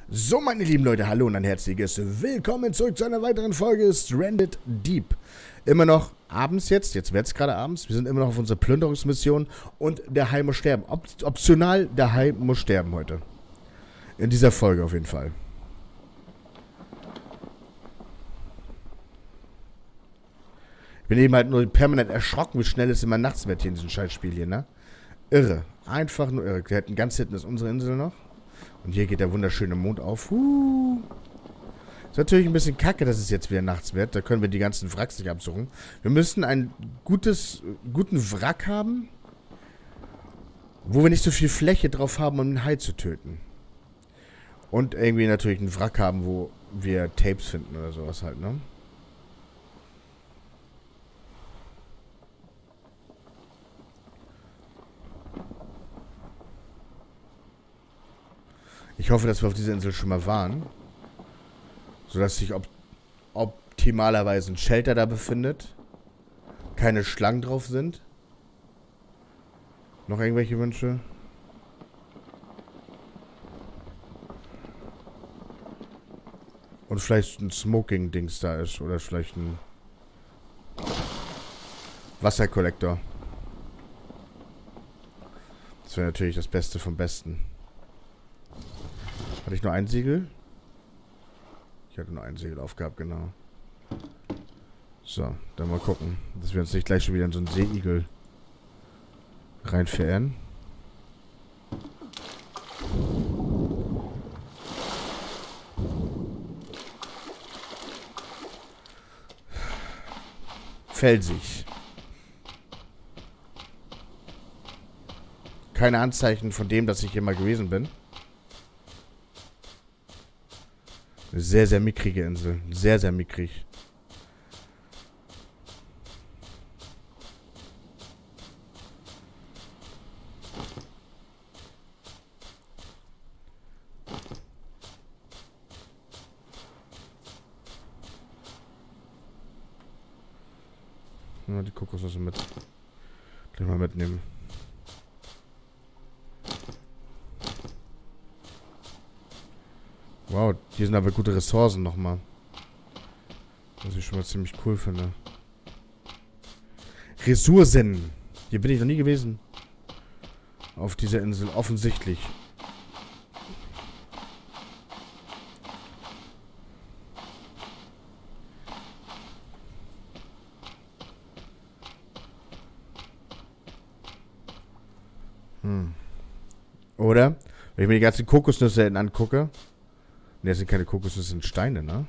So, meine lieben Leute, hallo und ein herzliches Willkommen zurück zu einer weiteren Folge Stranded Deep. Immer noch abends jetzt wird es gerade abends, wir sind immer noch auf unserer Plünderungsmission und der Hai muss sterben. Optional, der Hai muss sterben heute. In dieser Folge auf jeden Fall. Ich bin eben halt nur permanent erschrocken, wie schnell es immer nachts wird hier in diesem Scheißspiel hier, ne? Irre. Einfach nur irre. Wir hätten ganz hinten ist unsere Insel noch. Und hier geht der wunderschöne Mond auf. Ist natürlich ein bisschen kacke, dass es jetzt wieder nachts wird. Da können wir die ganzen Wracks nicht absuchen. Wir müssen einen guten Wrack haben, wo wir nicht so viel Fläche drauf haben, um einen Hai zu töten. Und irgendwie natürlich einen Wrack haben, wo wir Tapes finden oder sowas halt, ne? Ich hoffe, dass wir auf dieser Insel schon mal waren. Sodass sich optimalerweise ein Shelter da befindet. Keine Schlangen drauf sind. Noch irgendwelche Wünsche? Und vielleicht ein Smoking-Dings da ist. Oder vielleicht ein Wasserkollektor. Das wäre natürlich das Beste vom Besten. Hatte ich nur ein Segel? Ich hatte nur ein Segel aufgehabt, genau. So, dann mal gucken, dass wir uns nicht gleich schon wieder in so einen Seeigel reinverehren. Felsig. Keine Anzeichen von dem, dass ich hier mal gewesen bin. Eine sehr, sehr mickrige Insel. Sehr, sehr mickrig. Ja, die Kokosnüsse mit. Gleich mal mitnehmen. Wow, hier sind aber gute Ressourcen nochmal. Was ich schon mal ziemlich cool finde. Ressourcen. Hier bin ich noch nie gewesen. Auf dieser Insel, offensichtlich. Oder? Wenn ich mir die ganzen Kokosnüsse angucke. Ne, das sind keine Kokosnüsse, das sind Steine, ne?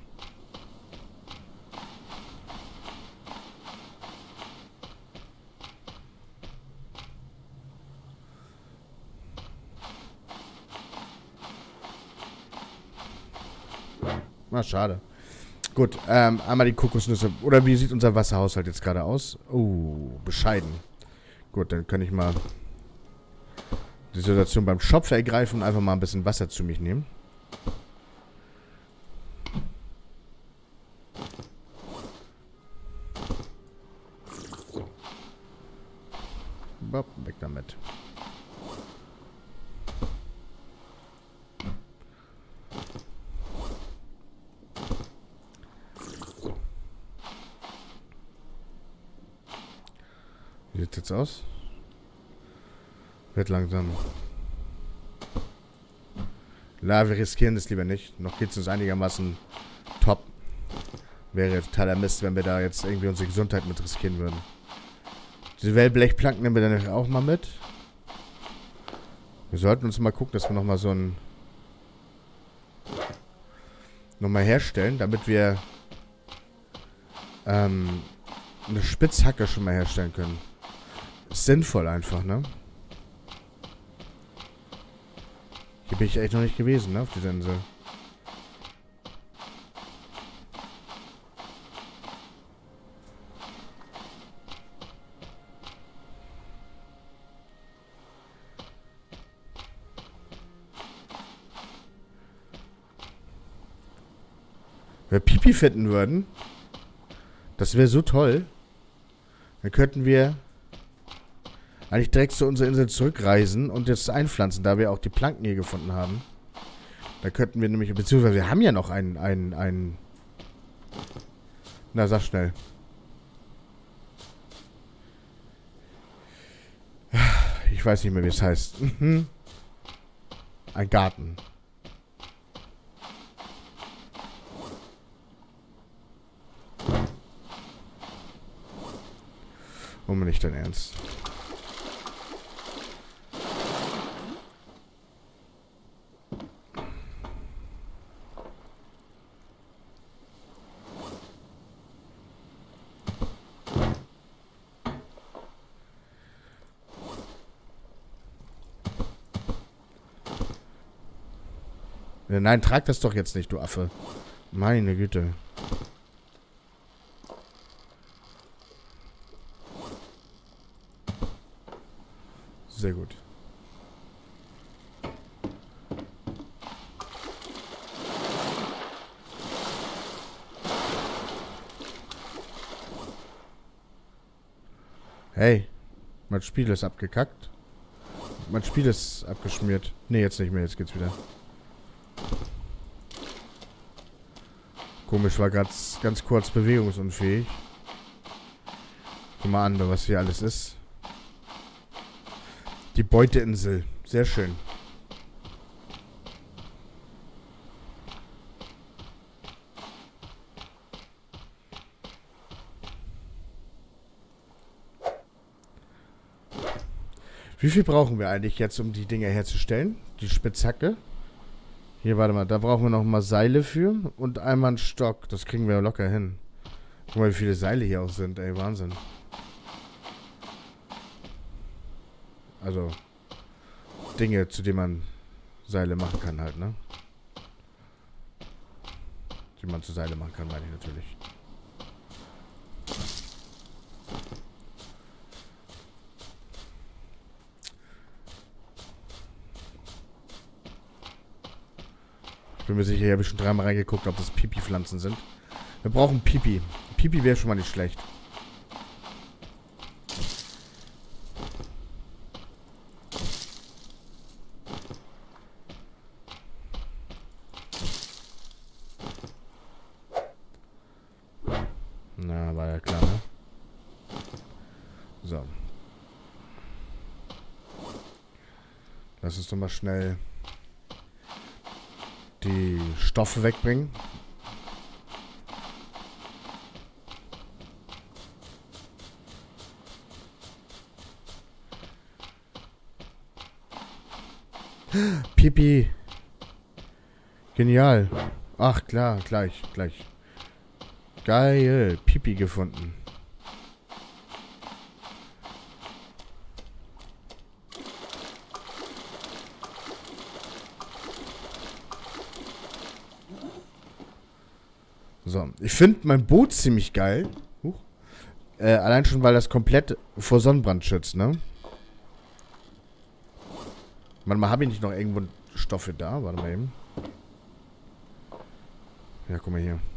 Na, schade. Gut, einmal die Kokosnüsse. Oder wie sieht unser Wasserhaushalt jetzt gerade aus? Oh, bescheiden. Gut, dann kann ich mal die Situation beim Schopf ergreifen und einfach mal ein bisschen Wasser zu mich nehmen. Weg damit. Wie sieht es jetzt aus? Wird langsam. Na, wir riskieren das lieber nicht. Noch geht es uns einigermaßen top. Wäre totaler Mist, wenn wir da jetzt irgendwie unsere Gesundheit mit riskieren würden. Diese Wellblechplanken nehmen wir dann auch mal mit. Wir sollten uns mal gucken, dass wir nochmal so ein... nochmal herstellen, damit wir eine Spitzhacke schon mal herstellen können. Ist sinnvoll einfach, ne? Hier bin ich echt noch nicht gewesen, ne? Auf dieser Insel. Wenn wir Pipi finden würden, das wäre so toll. Dann könnten wir eigentlich direkt zu unserer Insel zurückreisen und jetzt einpflanzen, da wir auch die Planken hier gefunden haben. Da könnten wir nämlich, beziehungsweise wir haben ja noch einen. Na, sag schnell. Ich weiß nicht mehr, wie es heißt. Ein Garten. Und nicht dein Ernst. Nein, trag das doch jetzt nicht, du Affe. Meine Güte. Sehr gut. Hey, mein Spiel ist abgekackt. Mein Spiel ist abgeschmiert. Ne, jetzt nicht mehr, jetzt geht's wieder. Komisch, war ganz kurz bewegungsunfähig. Guck mal an, was hier alles ist. Die Beuteinsel. Sehr schön. Wie viel brauchen wir eigentlich jetzt, um die Dinger herzustellen? Die Spitzhacke. Hier, warte mal. Da brauchen wir noch mal Seile für. Und einmal einen Stock. Das kriegen wir locker hin. Guck mal, wie viele Seile hier auch sind. Ey, Wahnsinn. Also, Dinge, zu denen man Seile machen kann halt, ne? Die man zu Seile machen kann, meine ich natürlich. Ich bin mir sicher, hier habe ich schon dreimal reingeguckt, ob das Pipi-Pflanzen sind. Wir brauchen Pipi. Pipi wäre schon mal nicht schlecht. Na, war ja klar, ne? So. Lass uns doch mal schnell die Stoffe wegbringen. Pipi. Genial. Ach, klar, gleich. Geil. Pipi gefunden. So, ich finde mein Boot ziemlich geil. Allein schon, weil das komplett vor Sonnenbrand schützt, ne? Warte mal, habe ich nicht noch irgendwo Stoffe da? Warte mal eben. Ja, guck mal hier.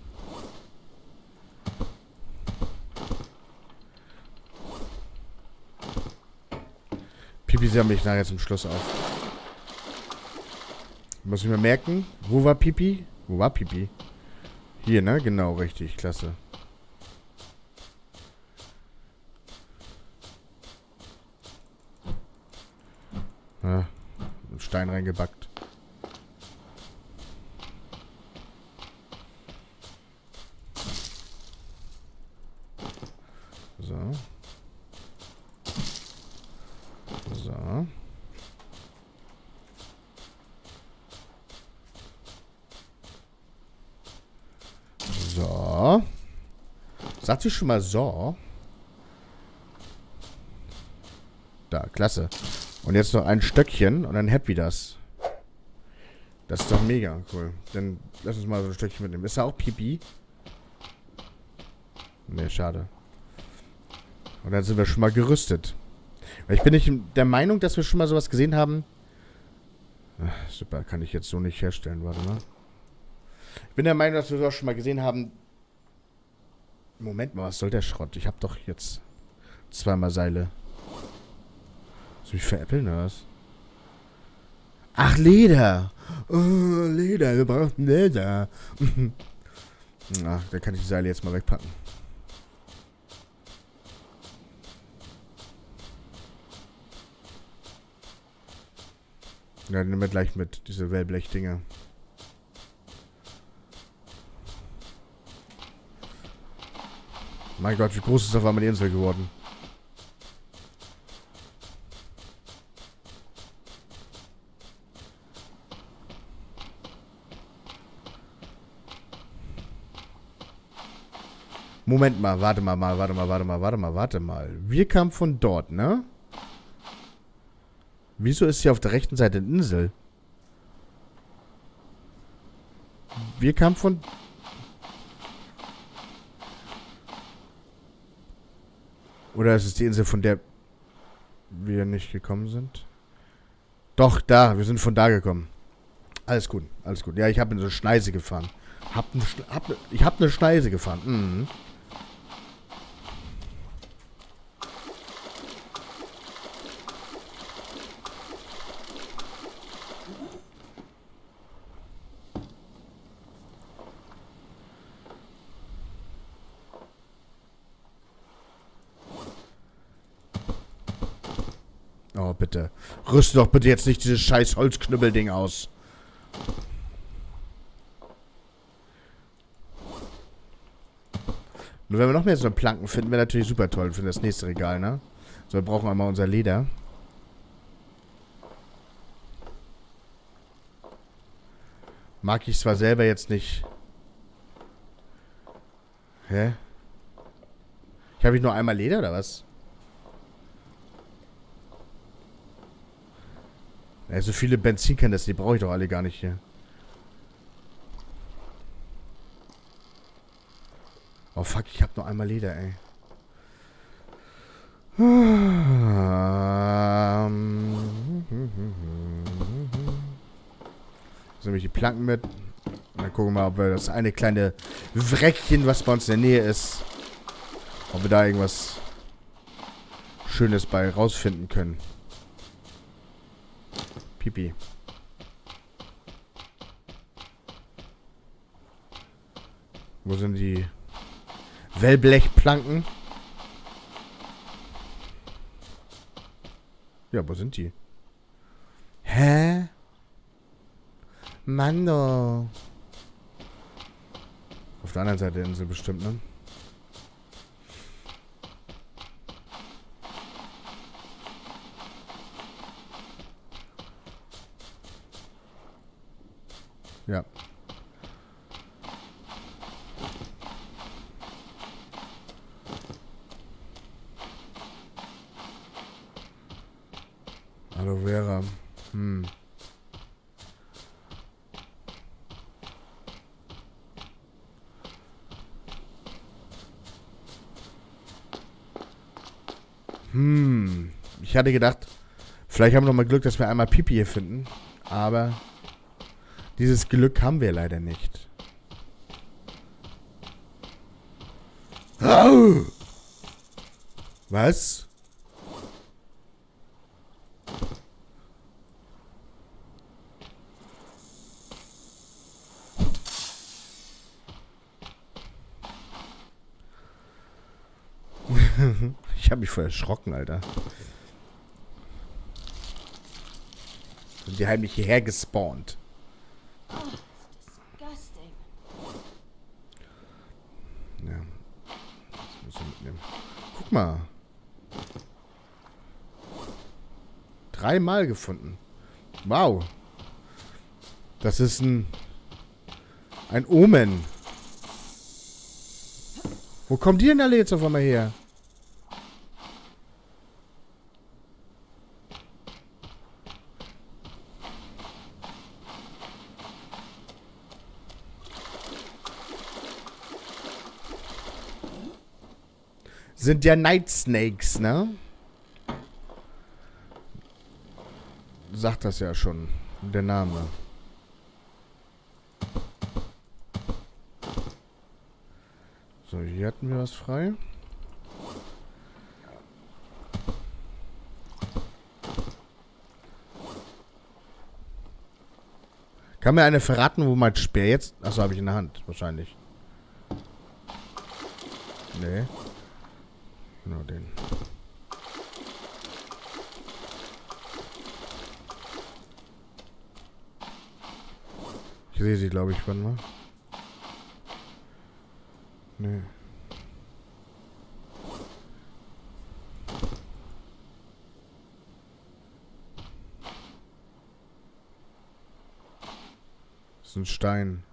Pipi sammle ich nachher zum Schluss auf. Muss ich mir merken. Wo war Pipi? Wo war Pipi? Hier, ne? Genau, richtig. Klasse. Ja, einen Stein reingebackt. So. So. So. Sagt sie schon mal so? Da, klasse. Und jetzt noch ein Stöckchen und dann happy das. Das ist doch mega cool. Dann lass uns mal so ein Stöckchen mitnehmen. Ist da auch Pipi? Ne, schade. Und dann sind wir schon mal gerüstet. Weil ich bin nicht der Meinung, dass wir schon mal sowas gesehen haben. Ach, super, kann ich jetzt so nicht herstellen. Warte mal. Ich bin der Meinung, dass wir sowas schon mal gesehen haben. Moment mal, was soll der Schrott? Ich habe doch jetzt zweimal Seile. Soll ich veräppeln oder was? Ach, Leder. Oh, Leder, wir brauchen Leder. Ach, da kann ich die Seile jetzt mal wegpacken. Ja, nehmen wir gleich mit, diese Wellblech-Dinger. Mein Gott, wie groß ist auf einmal die Insel geworden? Moment mal, warte mal. Wir kamen von dort, ne? Wieso ist hier auf der rechten Seite eine Insel? Wir kamen von... Oder ist es die Insel, von der wir nicht gekommen sind? Doch, da. Wir sind von da gekommen. Alles gut, alles gut. Ja, ich habe eine Schneise gefahren. Ich habe eine Schneise gefahren. Mhm. Oh, bitte. Rüste doch bitte jetzt nicht dieses scheiß Holzknüppelding aus. Nur wenn wir noch mehr so Planken finden, wäre natürlich super toll für das nächste Regal, ne? So, wir brauchen einmal unser Leder. Mag ich zwar selber jetzt nicht. Hä? Ich habe nur einmal Leder, oder was? Ja, so viele Benzinkanister, die brauche ich doch alle gar nicht hier. Oh fuck, ich habe nur einmal Leder, ey. So, nehme ich die Planken mit. Und dann gucken wir mal, ob wir das eine kleine Wreckchen, was bei uns in der Nähe ist, ob wir da irgendwas Schönes bei rausfinden können. Pipi. Wo sind die Wellblechplanken? Ja, wo sind die? Hä? Mando. Auf der anderen Seite der Insel bestimmt, ne? Ja. Aloe Vera. Ich hatte gedacht, vielleicht haben wir noch mal Glück, dass wir einmal Pipi hier finden. Aber dieses Glück haben wir leider nicht. Au! Was? Ich habe mich voll erschrocken, Alter. Sind die heimlich hierher gespawnt. Ja. Das müssen wir mitnehmen. Guck mal. 3-mal gefunden. Wow. Das ist ein Omen. Wo kommen die denn alle jetzt auf einmal her? Sind ja Night Snakes, ne? Sagt das ja schon, der Name. So, hier hatten wir was frei. Kann mir eine verraten, wo mein Speer jetzt... Achso, habe ich in der Hand. Wahrscheinlich. Nee. Nur den. Ich sehe sie, glaube ich, wann mal. Nee. Das ist ein Stein.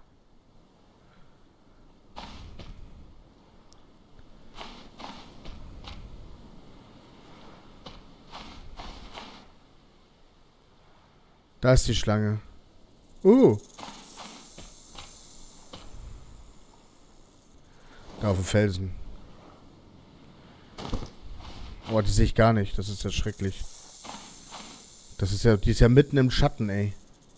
Da ist die Schlange. Da auf dem Felsen. Oh, die sehe ich gar nicht. Das ist ja schrecklich. Das ist ja, die ist ja mitten im Schatten, ey.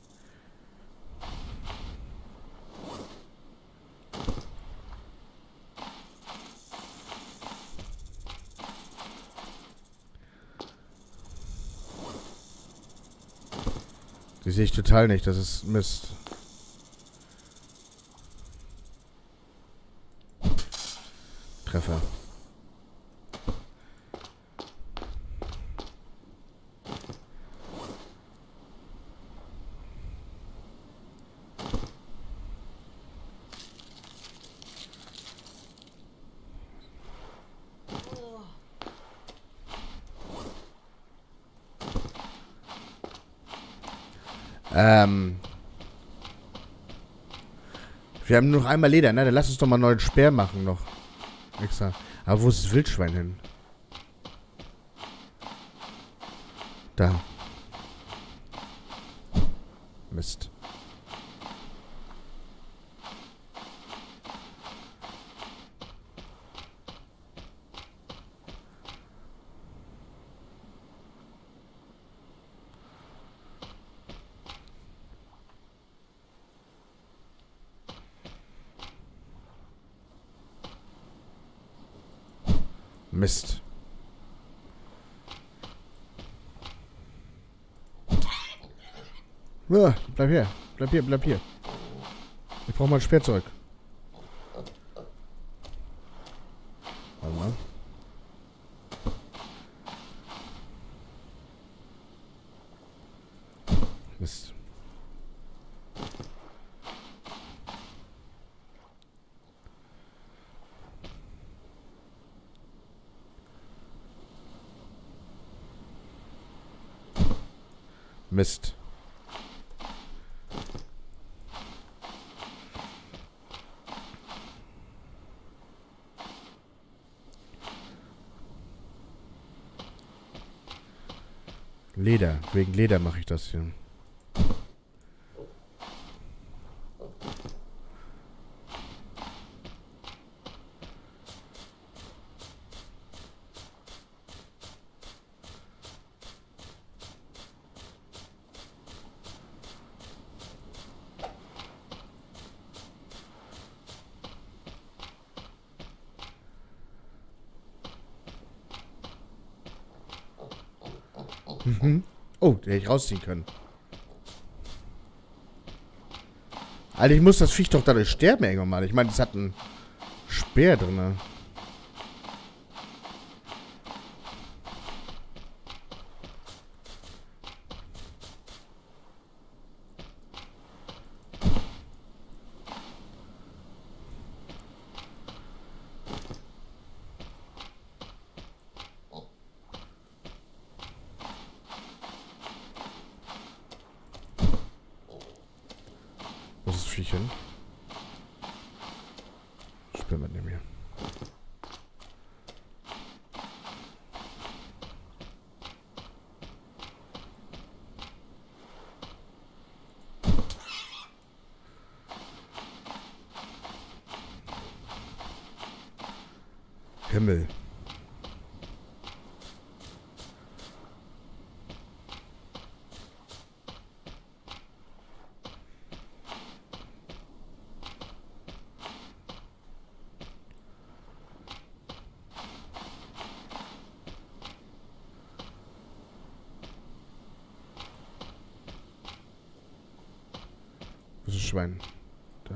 Die sehe ich total nicht. Das ist Mist. Treffer. Wir haben nur noch einmal Leder, ne? Dann lass uns doch mal einen neuen Speer machen noch. Extra. Aber wo ist das Wildschwein hin? Da. Mist. Mist. Ja, bleib hier. Bleib hier, bleib hier. Ich brauche mal ein Speerzeug. Warte mal. Mist. Mist. Leder. Wegen Leder mache ich das hier. Oh, den hätte ich rausziehen können. Alter, ich muss das Viech doch dadurch sterben irgendwann mal. Ich meine, das hat einen Speer drin. Wo ist das Viech hin? Speer mitnehmen hier. Himmel. Stachelschwein. Da.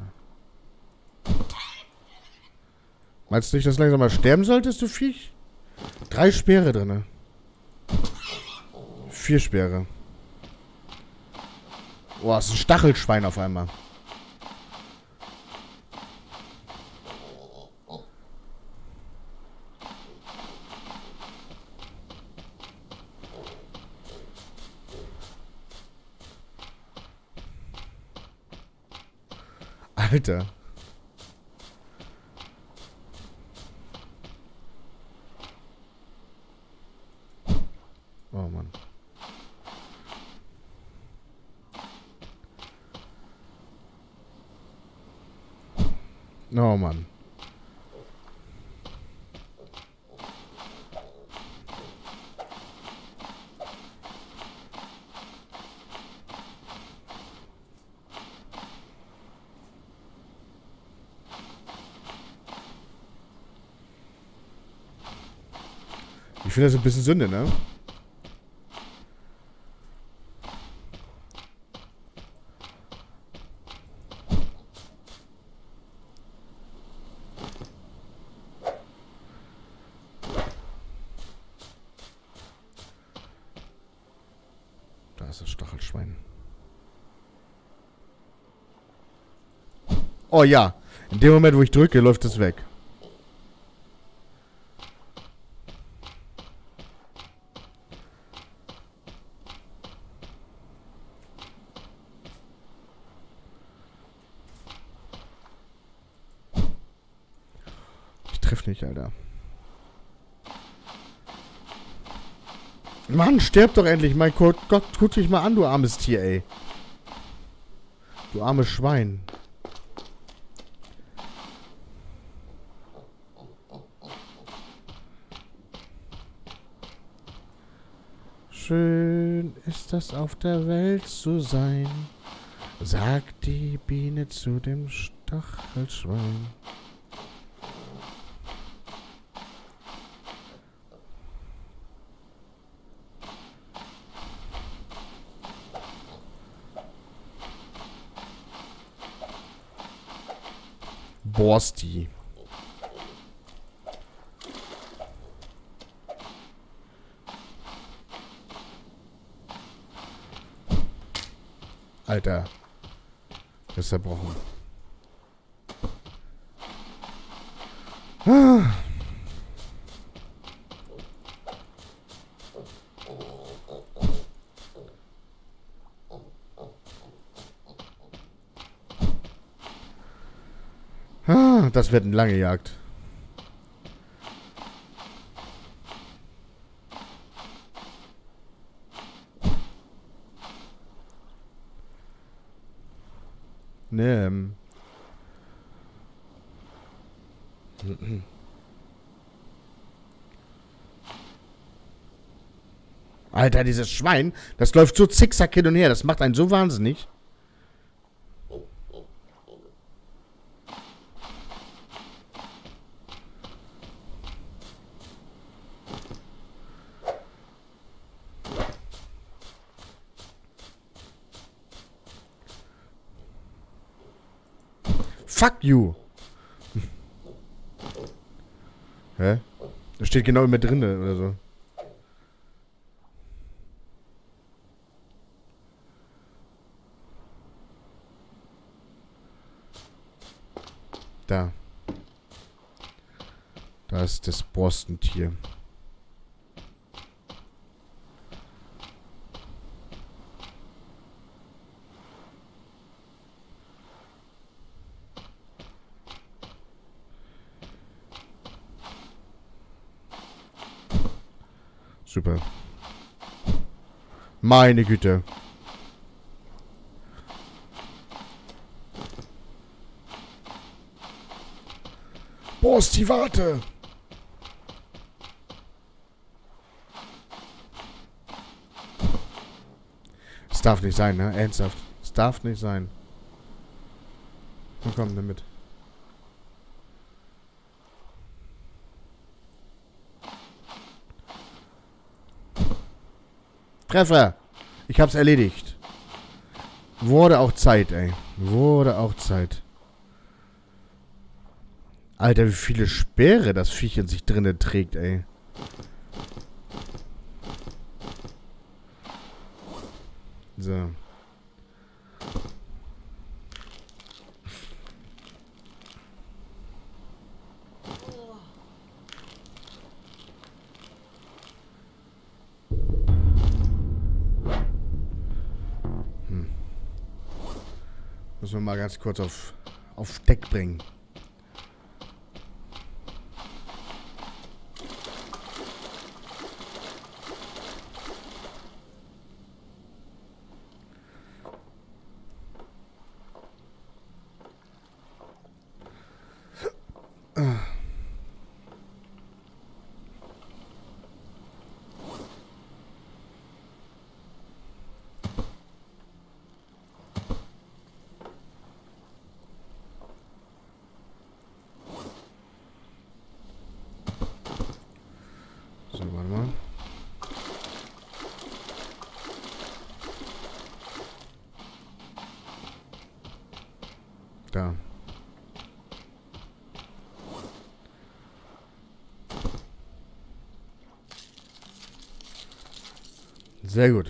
Meinst du nicht, dass du langsam mal sterben solltest, du Viech? 3 Speere drin. 4 Speere. Boah, das ist ein Stachelschwein auf einmal. Alter. Oh Mann. Oh Mann. Ich finde das ein bisschen Sünde, ne? Da ist das Stachelschwein. Oh ja. In dem Moment, wo ich drücke, läuft es weg. Ich treffe nicht, Alter. Mann, stirb doch endlich. Mein Gott, guck dich mal an, du armes Tier, ey. Du armes Schwein. Schön ist das auf der Welt zu sein, sagt die Biene zu dem Stachelschwein. Borsti. Alter. Das ist zerbrochen. Ah. Ah, das wird eine lange Jagd. Ne. Alter, dieses Schwein, das läuft so zickzack hin und her. Das macht einen so wahnsinnig. Fuck you. Hä? Das steht genau immer drin oder so. Da. Da ist das Borstentier. Super. Meine Güte. Borsti, warte! Es darf nicht sein, ne? Ernsthaft. Es darf nicht sein. Komm damit. Treffer! Ich hab's erledigt. Wurde auch Zeit, ey. Wurde auch Zeit. Alter, wie viele Speere das Viech in sich drinne trägt, ey. So. Müssen wir mal ganz kurz auf Deck bringen. So, warte mal. Da. Sehr gut.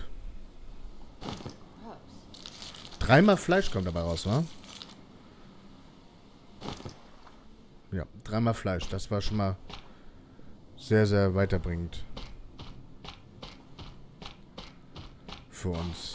3-mal Fleisch kommt dabei raus, wa? Ja, 3-mal Fleisch. Das war schon mal sehr, sehr weiterbringend. Für uns.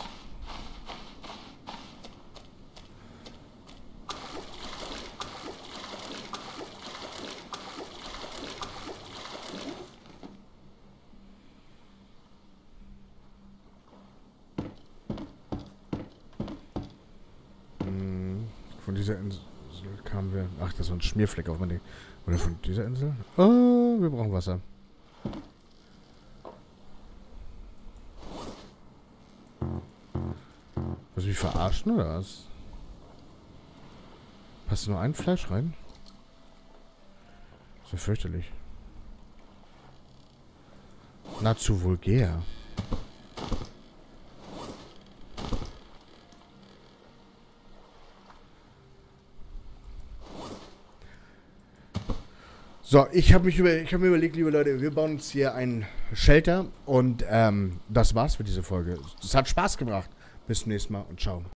Von dieser Insel kamen wir... Ach, das ist so ein Schmierfleck auf meinem Ding. Oder von dieser Insel? Oh, wir brauchen Wasser. Willst du mich verarschen, oder was? Passt nur ein Fleisch rein? Ist ja fürchterlich. Na, zu vulgär. So, ich habe mir überlegt, liebe Leute, wir bauen uns hier ein Shelter und das war's für diese Folge. Es hat Spaß gemacht. Bis zum nächsten Mal und ciao.